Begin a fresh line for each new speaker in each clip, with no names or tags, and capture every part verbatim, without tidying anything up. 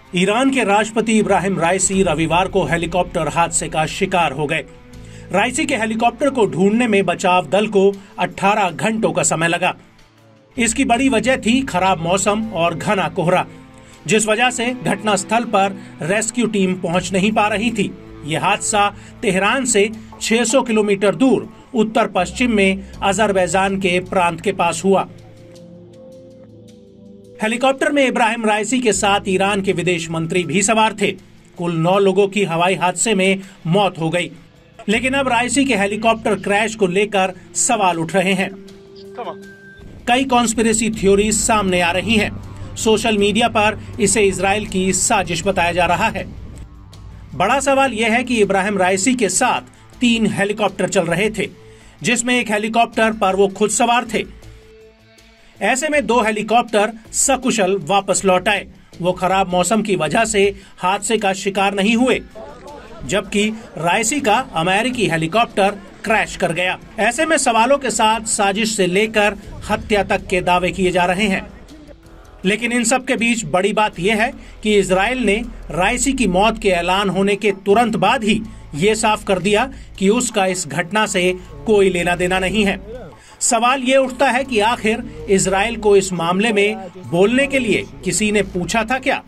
Iran के राष्ट्रपति इब्राहिम राइसी रविवार को हेलीकॉप्टर हादसे का शिकार हो गए। राइसी के हेलीकॉप्टर को ढूंढने में बचाव दल को अठारह घंटों का समय लगा। इसकी बड़ी वजह थी खराब मौसम और घना कोहरा, जिस वजह से घटनास्थल पर रेस्क्यू टीम पहुंच नहीं पा रही थी। यह हादसा तेहरान से छह सौ किलोमीटर दूर उत्तर पश्चिम में अजरबैजान के प्रांत के पास हुआ। हेलीकॉप्टर में इब्राहिम राइसी के साथ ईरान के विदेश मंत्री भी सवार थे। कुल नौ लोगों की हवाई हादसे में मौत हो गई, लेकिन अब राइसी के हेलीकॉप्टर क्रैश को लेकर सवाल उठ रहे हैं। कई कॉन्स्पिरेसी थ्योरीज सामने आ रही हैं। सोशल मीडिया पर इसे इजराइल की साजिश बताया जा रहा है। बड़ा सवाल यह है कि इब्राहिम राइसी के साथ तीन हेलीकॉप्टर चल रहे थे, जिसमें एक हेलीकॉप्टर पर वो खुद सवार थे। ऐसे में दो हेलीकॉप्टर सकुशल वापस लौट आए। वो खराब मौसम की वजह से हादसे का शिकार नहीं हुए, जबकि राइसी का अमेरिकी हेलीकॉप्टर क्रैश कर गया। ऐसे में सवालों के साथ साजिश से लेकर हत्या तक के दावे किए जा रहे हैं। लेकिन इन सब के बीच बड़ी बात यह है कि इजराइल ने राइसी की मौत के ऐलान होने के तुरंत बाद ही ये साफ कर दिया कि उसका इस घटना से कोई लेना देना नहीं है। सवाल ये उठता है कि आखिर इजराइल को इस मामले में बोलने के लिए किसी ने पूछा था क्या?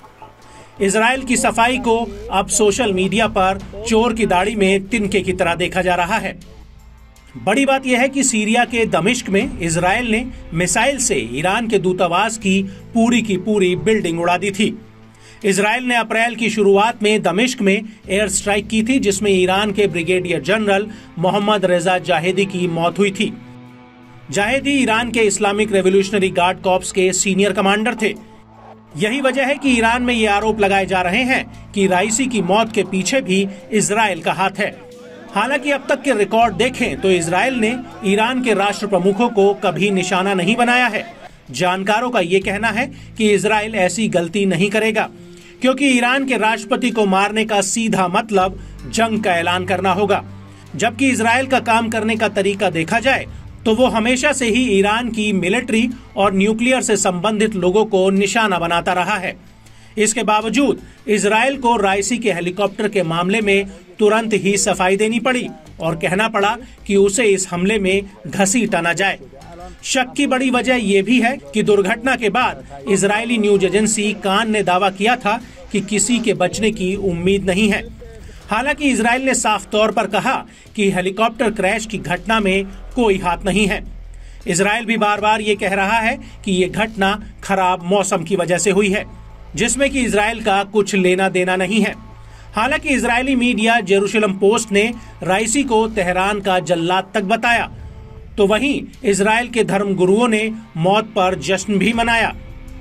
इजराइल की सफाई को अब सोशल मीडिया पर चोर की दाढ़ी में तिनके की तरह देखा जा रहा है। बड़ी बात यह है कि सीरिया के दमिश्क में इजराइल ने मिसाइल से ईरान के दूतावास की पूरी की पूरी बिल्डिंग उड़ा दी थी। इजराइल ने अप्रैल की शुरुआत में दमिश्क में एयर स्ट्राइक की थी, जिसमें ईरान के ब्रिगेडियर जनरल मोहम्मद रेजा जाहेदी की मौत हुई थी। जाहेदी ईरान के इस्लामिक रेवोल्यूशनरी गार्ड कॉर्प्स के सीनियर कमांडर थे। यही वजह है कि ईरान में ये आरोप लगाए जा रहे हैं कि राइसी की मौत के पीछे भी इजराइल का हाथ है। हालांकि अब तक के रिकॉर्ड देखें तो इजराइल ने ईरान के राष्ट्र प्रमुखों को कभी निशाना नहीं बनाया है। जानकारों का ये कहना है कि इजराइल ऐसी गलती नहीं करेगा, क्योंकि ईरान के राष्ट्रपति को मारने का सीधा मतलब जंग का ऐलान करना होगा। जबकि इजराइल का काम करने का तरीका देखा जाए तो वो हमेशा से ही ईरान की मिलिट्री और न्यूक्लियर से संबंधित लोगों को निशाना बनाता रहा है। इसके बावजूद इजराइल को राइसी के हेलीकॉप्टर के मामले में तुरंत ही सफाई देनी पड़ी और कहना पड़ा कि उसे इस हमले में घसीटा न जाए। शक की बड़ी वजह यह भी है कि दुर्घटना के बाद इजरायली न्यूज एजेंसी कान ने दावा किया था कि किसी के बचने की उम्मीद नहीं है। हालांकि इजराइल ने साफ तौर पर कहा कि हेलीकॉप्टर क्रैश की घटना में कोई हाथ नहीं है। इजराइल भी बार बार ये कह रहा है कि ये घटना खराब मौसम की वजह से हुई है, जिसमें कि इजराइल का कुछ लेना देना नहीं है। हालांकि इजरायली मीडिया जेरूशलम पोस्ट ने राइसी को तेहरान का जल्लाद तक बताया, तो वहीं इजराइल के धर्म गुरुओं ने मौत पर जश्न भी मनाया।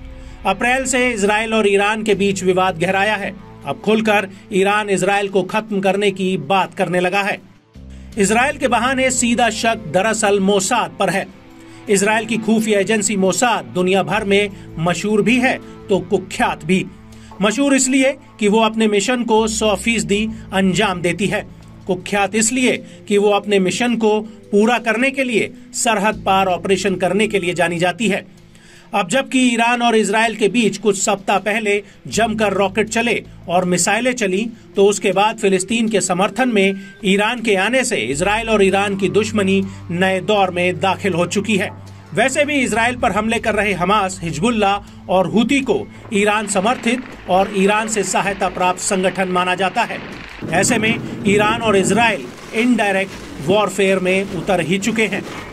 अप्रैल से इजराइल और ईरान के बीच विवाद गहराया है। अब खुलकर ईरान इजराइल को खत्म करने की बात करने लगा है। इजराइल के बहाने सीधा शक दरअसल मोसाद पर है। इजराइल की खुफिया एजेंसी मोसाद दुनिया भर में मशहूर भी है तो कुख्यात भी। मशहूर इसलिए कि वो अपने मिशन को सौ फीसदी अंजाम देती है। कुख्यात इसलिए कि वो अपने मिशन को पूरा करने के लिए सरहद पार ऑपरेशन करने के लिए जानी जाती है। अब जबकि ईरान और इजराइल के बीच कुछ सप्ताह पहले जमकर रॉकेट चले और मिसाइलें चली, तो उसके बाद फिलिस्तीन के समर्थन में ईरान के आने से इजराइल और ईरान की दुश्मनी नए दौर में दाखिल हो चुकी है। वैसे भी इजराइल पर हमले कर रहे हमास, हिजबुल्लाह और हुती को ईरान समर्थित और ईरान से सहायता प्राप्त संगठन माना जाता है। ऐसे में ईरान और इजराइल इनडायरेक्ट वॉरफेयर में उतर ही चुके हैं।